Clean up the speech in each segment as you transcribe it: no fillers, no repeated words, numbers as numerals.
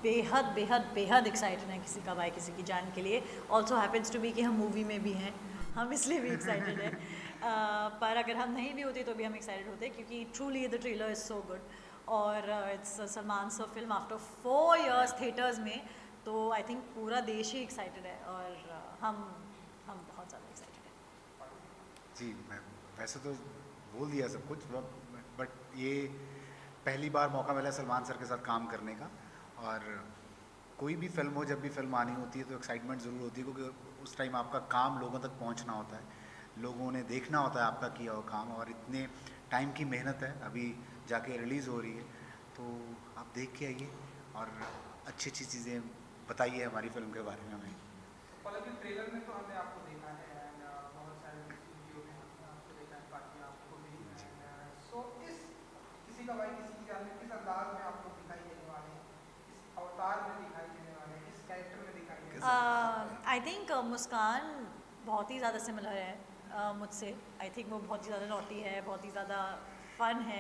बेहद बेहद बेहद एक्साइटेड हैं किसी का भाई किसी की जान के लिए। ऑल्सो हैपेंस टू बी कि हम मूवी में भी हैं, हम इसलिए भी एक्साइटेड हैं। पर अगर हम नहीं भी होते तो भी हम एक्साइटेड होते क्योंकि truly the trailer is so good. और it's Salman sir film after 4 years theatres में, तो आई थिंक पूरा देश ही एक्साइटेड है और हम बहुत ज़्यादा एक्साइटेड हैं। जी, मैं वैसे तो बोल दिया सब कुछ, बट ये पहली बार मौका मिला सलमान सर के साथ काम करने का। और कोई भी फिल्म हो, जब भी फिल्म आनी होती है तो एक्साइटमेंट ज़रूर होती है, क्योंकि उस टाइम आपका काम लोगों तक पहुंचना होता है, लोगों ने देखना होता है आपका किया हुआ काम, और इतने टाइम की मेहनत है, अभी जाके रिलीज़ हो रही है, तो आप देख के आइए और अच्छी अच्छी चीज़ें बताइए हमारी फिल्म के बारे में हमें। ट्रेलर में तो हमने आपको देखा है एंड बहुत सारे वीडियो में हमने आपको देखा है, बाकी आपको भी। सो इस किसी का भाई किसी की जान में किस अंदाज में आप लोग दिखाई देने वाले हैं, किस अवतार में दिखाई देने वाले हैं, किस कैरेक्टर में दिखाई देने वाले हैं? आई थिंक मुस्कान बहुत ही ज़्यादा सिमिलर है मुझसे। आई थिंक वो बहुत ही ज़्यादा नॉटी है, बहुत ही ज़्यादा फन है,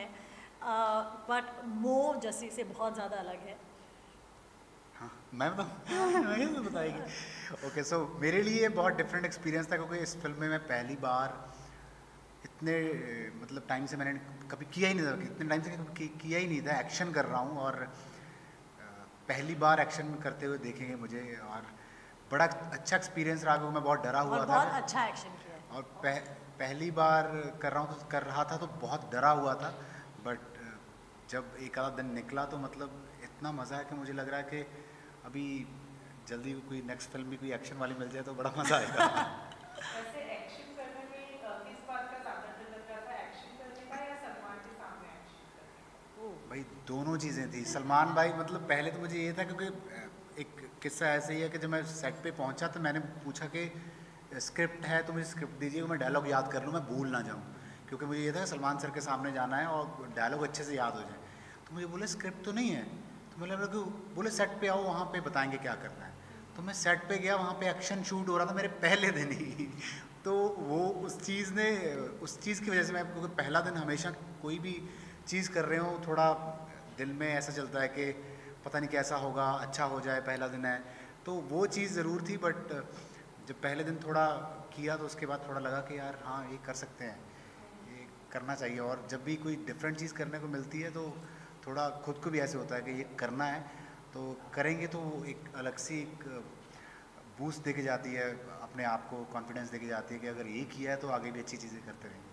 बट मो जस्सी से बहुत ज़्यादा अलग है। हाँ, मैं तो बताएगी। ओके, सो मेरे लिए बहुत डिफरेंट एक्सपीरियंस था, क्योंकि इस फिल्म में मैं पहली बार इतने मतलब टाइम से मैंने कभी किया ही नहीं था, इतने टाइम से कभी किया ही नहीं था, एक्शन कर रहा हूँ, और पहली बार एक्शन करते हुए देखेंगे मुझे, और बड़ा अच्छा एक्सपीरियंस रहा, क्योंकि मैं बहुत डरा हुआ था। बहुत अच्छा एक्शन किया है। और पहली बार कर रहा था तो बहुत डरा हुआ था, बट जब एक आधा दिन निकला तो मतलब इतना मज़ा है कि मुझे लग रहा है कि अभी जल्दी कोई नेक्स्ट फिल्म भी कोई एक्शन वाली मिल जाए तो बड़ा मज़ा आएगा। वैसे एक्शन करने में किस बात का ज़्यादा डर लग रहा था, एक्शन करने का या सलमान के सामने एक्शन करने का? भाई दोनों चीज़ें थी। सलमान भाई मतलब पहले तो मुझे ये था, क्योंकि एक किस्सा ऐसे ही है कि जब मैं सेट पे पहुंचा तो मैंने पूछा कि स्क्रिप्ट है तो मुझे स्क्रिप्ट दीजिए, मैं डायलॉग याद कर लूँ, मैं भूल ना जाऊँ, क्योंकि मुझे ये था सलमान सर के सामने जाना है और डायलॉग अच्छे से याद हो जाए। तो मुझे बोले स्क्रिप्ट तो नहीं है, तो मैंने बोले सेट पे आओ, वहाँ पे बताएंगे क्या करना है। तो मैं सेट पे गया, वहाँ पे एक्शन शूट हो रहा था मेरे पहले दिन ही। तो वो उस चीज़ की वजह से मैं, क्योंकि पहला दिन हमेशा कोई भी चीज़ कर रहे हो थोड़ा दिल में ऐसा चलता है कि पता नहीं कैसा होगा, अच्छा हो जाए, पहला दिन है, तो वो चीज़ ज़रूर थी। बट जब पहले दिन थोड़ा किया तो उसके बाद थोड़ा लगा कि यार हाँ ये कर सकते हैं, ये करना चाहिए। और जब भी कोई डिफरेंट चीज़ करने को मिलती है तो थोड़ा खुद को भी ऐसे होता है कि ये करना है, तो करेंगे तो एक अलग सी एक बूस्ट देके जाती है, अपने आप को कॉन्फिडेंस देके जाती है कि अगर ये किया है तो आगे भी अच्छी चीज़ें करते रहेंगे।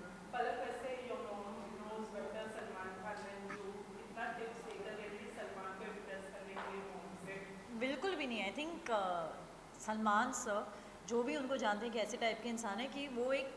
बिल्कुल भी नहीं। आई थिंक सलमान सर जो भी उनको जानते हैं कि ऐसे टाइप के इंसान है कि वो एक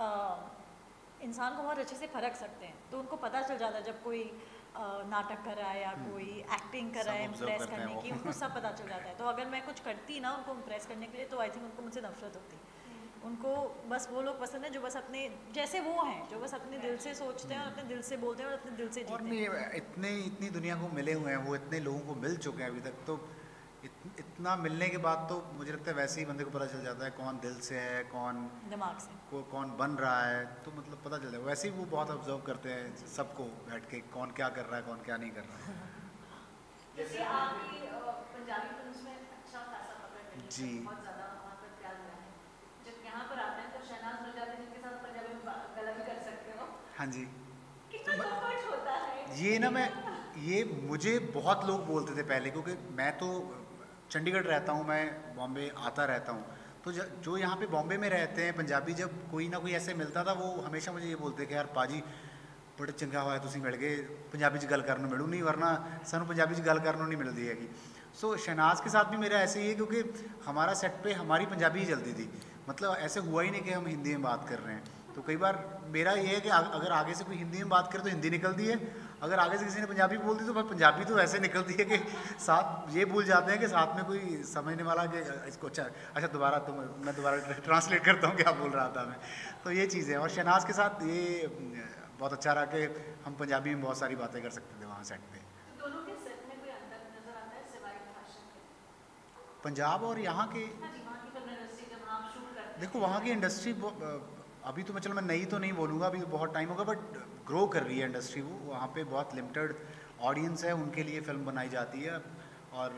इंसान को बहुत अच्छे से परख सकते हैं, तो उनको पता चल जाता है जब कोई नाटक कर रहा है या कोई एक्टिंग कर रहा है इम्प्रेस करने की, उनको सब पता चल जाता है। तो अगर मैं कुछ करती ना उनको इम्प्रेस करने के लिए तो आई थिंक उनको मुझसे नफरत होती। उनको बस वो लोग पसंद है जो बस अपने जैसे वो हैं, जो बस अपने दिल से सोचते हैं और अपने दिल से बोलते हैं और अपने दिल से जीते हैं। इतनी दुनिया को मिले हुए हैं, वो इतने लोगों को मिल चुके हैं अभी तक, तो इतना मिलने के बाद तो मुझे लगता है वैसे ही बंदे को पता चल जाता है कौन दिल से है, कौन दिमाग से कौन बन रहा है, तो मतलब पता चल जाए। वैसे ही वो बहुत ऑब्जर्व करते हैं सबको बैठ के, कौन क्या कर रहा है, कौन क्या नहीं कर रहा है। जैसे आपकी पंजाबी फिल्म्स में अच्छा खासा पकड़ है जी, बहुत ज़्यादा वहाँ पर प्यार मिला है। जब यहाँ पर आते हैं तो शहनाज मिल जाते हैं जिनके साथ पंजाबी में गला भी कर सकते हो। हाँ जी। कितना कंफर्ट होता है ये ना ये मुझे बहुत लोग बोलते थे पहले, क्योंकि मैं तो चंडीगढ़ रहता हूँ, मैं बॉम्बे आता रहता हूँ, तो जो यहाँ पे बॉम्बे में रहते हैं पंजाबी, जब कोई ना कोई ऐसे मिलता था वो हमेशा मुझे ये बोलते कि यार पाजी बड़े चंगा होया तुसीं मिल गए, पंजाबी च गल करन मिलू नहीं, वरना सानू पंजाबी च गल करनों नहीं मिलती हैगी। सो शहनाज के साथ भी मेरा ऐसे ही है, क्योंकि हमारा सेट पे हमारी पंजाबी ही चलती थी, मतलब ऐसे हुआ ही नहीं कि हम हिंदी में बात कर रहे हैं। तो कई बार मेरा ये है कि अगर आगे से कोई हिंदी में बात करे तो हिंदी निकलती है, अगर आगे से किसी ने पंजाबी बोल दी तो भाई पंजाबी तो ऐसे निकलती है कि साथ ये भूल जाते हैं कि साथ में कोई समझने वाला कि इसको अच्छा दोबारा मैं दोबारा ट्रांसलेट करता हूँ क्या बोल रहा था मैं। तो ये चीज़ें, और शहनाज के साथ ये बहुत अच्छा रहा कि हम पंजाबी में बहुत सारी बातें कर सकते थे वहाँ सेट पे। तो दोनों के सेट में कोई अंतर नजर आता है सिवाय भाषा के? पंजाब और यहाँ के, हाँ जी, वहाँ की फिल्म इंडस्ट्री जब आप शूट करते हैं। देखो वहाँ की इंडस्ट्री अभी तो मैं नई तो नहीं बोलूँगा, अभी तो बहुत टाइम होगा, बट ग्रो कर रही है इंडस्ट्री। वो वहाँ पे बहुत लिमिटेड ऑडियंस है, उनके लिए फ़िल्म बनाई जाती है। और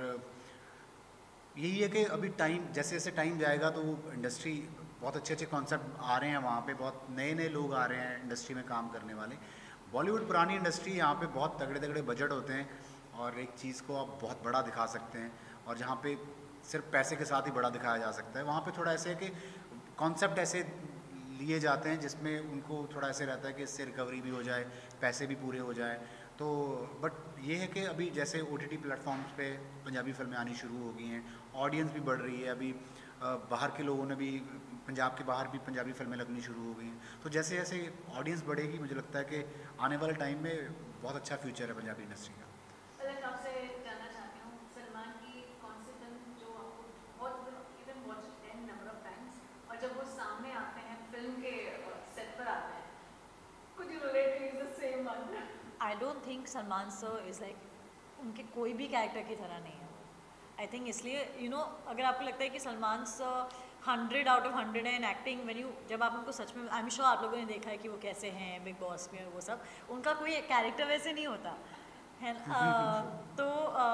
यही है कि अभी टाइम जैसे जैसे टाइम जाएगा तो इंडस्ट्री बहुत अच्छे अच्छे कॉन्सेप्ट आ रहे हैं, वहाँ पे बहुत नए नए लोग आ रहे हैं इंडस्ट्री में काम करने वाले। बॉलीवुड पुरानी इंडस्ट्री, यहाँ पे बहुत तगड़े तगड़े बजट होते हैं और एक चीज़ को आप बहुत बड़ा दिखा सकते हैं, और जहाँ पे सिर्फ पैसे के साथ ही बड़ा दिखाया जा सकता है, वहाँ पे थोड़ा ऐसे है कि कॉन्सेप्ट ऐसे लिए जाते हैं जिसमें उनको थोड़ा ऐसे रहता है कि इससे रिकवरी भी हो जाए, पैसे भी पूरे हो जाए। तो बट ये है कि अभी जैसे OTT प्लेटफॉर्म्स पे पंजाबी फिल्में आनी शुरू हो गई हैं, ऑडियंस भी बढ़ रही है, अभी बाहर के लोगों ने भी, पंजाब के बाहर भी पंजाबी फिल्में लगनी शुरू हो गई हैं। तो जैसे जैसे ऑडियंस बढ़ेगी, मुझे लगता है कि आने वाले टाइम में बहुत अच्छा फ्यूचर है पंजाबी इंडस्ट्री का। पलक, आपसे जानना चाहती हूँ, सलमान की कौन सी फिल्म जो आपको बहुत even watch 10 number of times, और जब वो सामने आते हैं फिल्म के सेट पर आते हैं, could you relate to the same one? I don't think Salman sir is like उनके कोई भी कैरेक्टर की तरह नहीं है। आई थिंक इसलिए अगर आपको लगता है कि सलमान सर 100 आउट ऑफ 100 है इन एक्टिंग, जब आप उनको सच में, आई एम श्योर आप लोगों ने देखा है कि वो कैसे हैं बिग बॉस में और वो सब, उनका कोई कैरेक्टर वैसे नहीं होता है। तो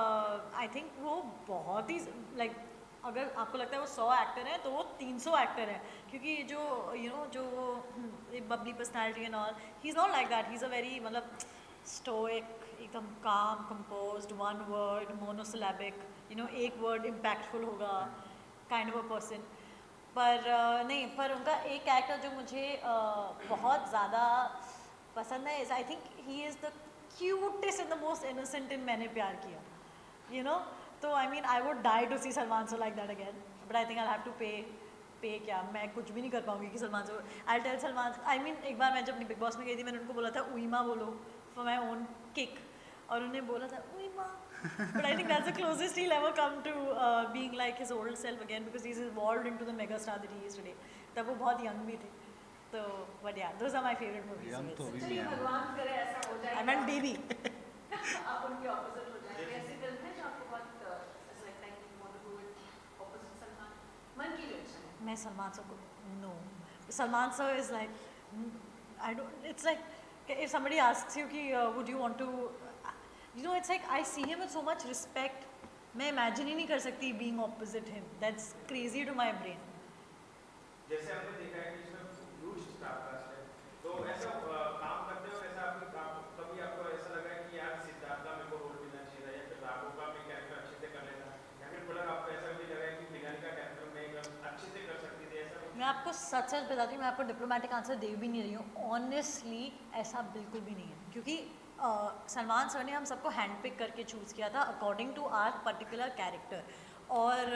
आई थिंक वो बहुत ही लाइक, अगर आपको लगता है वो 100 एक्टर हैं तो वो 300 एक्टर हैं, क्योंकि जो जो bubbly personality and all, he is not like that. He is a very मतलब स्टोइक, एकदम calm, composed, one word, monosyllabic, एक वर्ड इम्पैक्टफुल होगा काइंड ऑफ अ पर्सन। पर नहीं, पर उनका एक कैरेक्टर जो मुझे बहुत ज़्यादा पसंद है is, I think he is the cutest and the most innocent in Maine Pyar Kiya, तो I mean I would die to see Salman sir like that again, but I think I have to pay क्या, मैं कुछ भी नहीं कर पाऊंगी कि Salman sir, I tell Salman, I mean एक बार मैं जब बिग बॉस में गई थी, मैंने उनको बोला था उईमा बोलो फॉर माई ओन किक, और उन्हें बोला था उईमा, but I think that's the closest he'll ever come to being like his old self again, because he's evolved into the mega star that he is today. तब वो बहुत young भी थे, तो but yeah, those are my favorite movies. Young तो अभी भी चलिए हैं। भगवान करे ऐसा हो जाए, I meant baby. आप उनके opposite हो जाए, ऐसी फिल्म है जो आपको बहुत ऐसा लगता है कि you want to do it opposite Salman, मन की direction है? मैं सलमान सर को no, सलमान sir is like, I don't, it's like if somebody asks you कि would you want to, it's like I see him with so much respect. मैं imagine ही नहीं कर सकती being opposite him. That's crazy to my brain. जैसे आपने देखा है कि इसमें ह्यूज स्टार कास्ट है, तो ऐसा काम करते हो, ऐसा आपके काम कभी आपको ऐसा लगा है कि यार सिद्धार्थ का मेरे को रोल मिलना चाहिए था, या फिर राघव का मैं कैरेक्टर अच्छे से कर लेता, या फिर पलक आपको ऐसा भी लगा है कि बिगानी का कैरेक्टर मैं अच्छे से कर सकती थी, ऐसा? मैं आपको सच सच बताती हूँ, मैं आपको डिप्लोमेटिक आंसर दे भी नहीं रही हूँ, ऑनेस्टली ऐसा बिल्कुल भी नहीं है, क्योंकि सलमान सर ने हम सबको हैंड पिक करके चूज़ किया था according to our particular character, और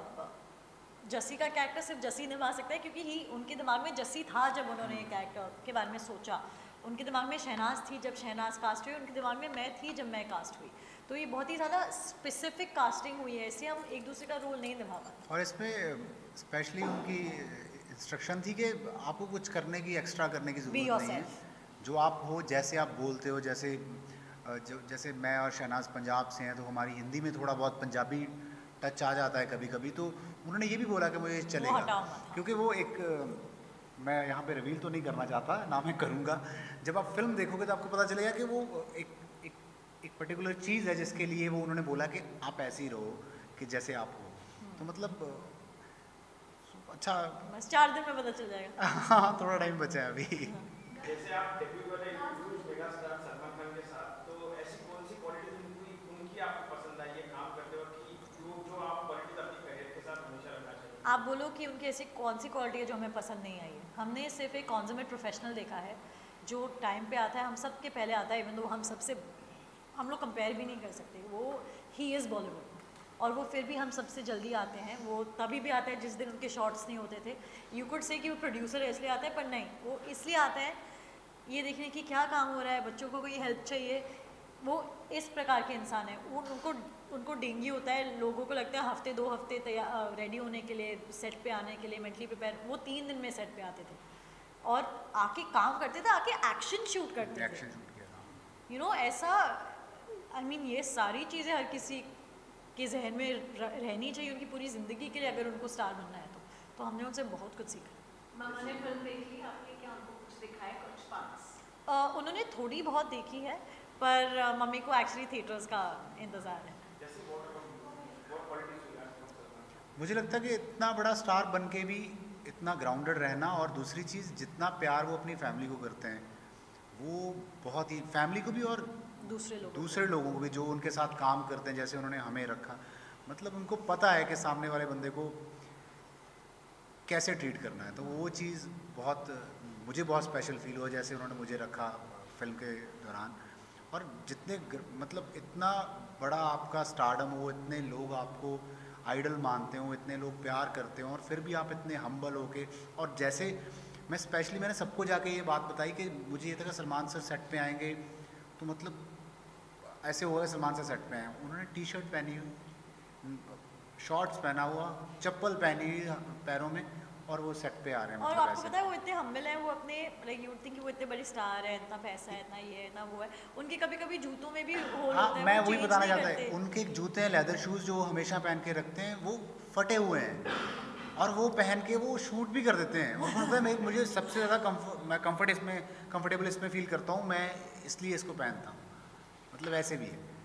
जस्सी का कैरेक्टर सिर्फ जस्सी निभा सकता है, क्योंकि उनके दिमाग में जस्सी था जब उन्होंने कैरेक्टर के बारे में सोचा, उनके दिमाग में शहनाज थी जब शहनाज कास्ट हुई, उनके दिमाग में मैं थी जब मैं कास्ट हुई, तो ये बहुत ही ज़्यादा स्पेसिफिक कास्टिंग हुई है, इससे हम एक दूसरे का रोल नहीं निभा पाते। और इसमें स्पेशली उनकी इंस्ट्रक्शन थी कि आपको कुछ करने की, एक्स्ट्रा करने की ज़रूरत नहीं है, जो आप हो, जैसे आप बोलते हो, जैसे मैं और शहनाज पंजाब से हैं, तो हमारी हिंदी में थोड़ा बहुत पंजाबी टच आ जाता है कभी कभी, तो उन्होंने ये भी बोला कि मुझे चलेगा, क्योंकि वो एक, मैं यहाँ पे रिवील तो नहीं करना चाहता ना, मैं करूँगा, जब आप फिल्म देखोगे तो आपको पता चलेगा कि वो एक पर्टिकुलर चीज़ है जिसके लिए वो उन्होंने बोला कि आप ऐसे ही रहो कि जैसे आप हो, तो मतलब अच्छा, बस 4 दिन में पता चल जाएगा। हाँ, थोड़ा टाइम बचा है अभी। जैसे आप डेब्यू कर रहे हैं huge mega star Salman Khan के साथ, तो ऐसी कौन सी क्वालिटीज उनकी आपको पसंद आई है काम करते वक्त कि जो आप क्वालिटीज अपनी करियर के साथ हमेशा रखना चाहिए? आप बोलो कि उनकी ऐसी कौन सी क्वालिटी है जो हमें पसंद नहीं आई है? हमने सिर्फ एक कॉन्जमेट प्रोफेशनल देखा है जो टाइम पे आता है, हम सब के पहले आता है, इवन दो हम लोग कंपेयर भी नहीं कर सकते, वो ही इज़ बॉलीवुड, और वो फिर भी हम सबसे जल्दी आते हैं, वो तभी भी आते हैं जिस दिन उनके शॉट्स नहीं होते थे। यू कुड से कि वो प्रोड्यूसर है इसलिए आते हैं, पर नहीं, वो इसलिए आते हैं ये देखने की क्या काम हो रहा है, बच्चों को कोई हेल्प चाहिए, वो इस प्रकार के इंसान है। उनको डेंगी होता है, लोगों को लगता है हफ्ते 2 हफ्ते तैयार रेडी होने के लिए, सेट पे आने के लिए मेंटली प्रिपेयर, वो 3 दिन में सेट पे आते थे और आके काम करते थे, आके एक्शन शूट करते थे, ऐसा। आई मीन ये सारी चीज़ें हर किसी के जहन में रहनी चाहिए उनकी पूरी ज़िंदगी के लिए, अगर उनको स्टार बनना है तो हमने उनसे बहुत कुछ सीखा। मामा ने फिल्म देखी आपके, क्या उनको कुछ दिखाया, कुछ पार्ट्स? उन्होंने थोड़ी बहुत देखी है, पर मम्मी को एक्चुअली थिएटर्स का इंतज़ार है। जैसे मुझे लगता है कि इतना बड़ा स्टार बन के भी इतना ग्राउंडेड रहना, और दूसरी चीज़ जितना प्यार वो अपनी फैमिली को करते हैं, वो बहुत ही, फैमिली को भी और दूसरे लोगों को भी जो उनके साथ काम करते हैं, जैसे उन्होंने हमें रखा, मतलब उनको पता है कि सामने वाले बंदे को कैसे ट्रीट करना है। तो वो चीज़ बहुत, मुझे बहुत स्पेशल फील हुआ जैसे उन्होंने मुझे रखा फिल्म के दौरान। और जितने मतलब इतना बड़ा आपका स्टारडम हो, इतने लोग आपको आइडल मानते हो, इतने लोग प्यार करते हो, और फिर भी आप इतने हम्बल होके, और जैसे मैं स्पेशली मैंने सबको जाके ये बात बताई कि मुझे ये था कि सलमान सर सेट पे आएंगे तो मतलब ऐसे हुआ है, सलमान सर सेट पे आए, उन्होंने टी शर्ट पहनी हुई, शॉर्ट्स पहना हुआ, चप्पल पहनी हुई पैरों में, और वो सेट पे आ रहे हैं। और मतलब आपको ऐसे पता है वो इतने हम्बल हैं, वो अपने लाइक यू थिंक वो इतने बड़े स्टार हैं, इतना पैसा है, इतना ये है, इतना वो है, उनके कभी कभी जूतों में भी होल हाँ, होता है, मैं वो वही change बताना नहीं चाहता करते। है, उनके जूते हैं लेदर शूज़ जो वो हमेशा पहन के रखते हैं, वो फटे हुए हैं, और वो पहन के वो शूट भी कर देते हैं। और मतलब मुझे सबसे ज़्यादा मैं कंफर्टेबल इसमें फील करता हूँ, मैं इसलिए इसको पहनता हूँ, मतलब ऐसे भी है।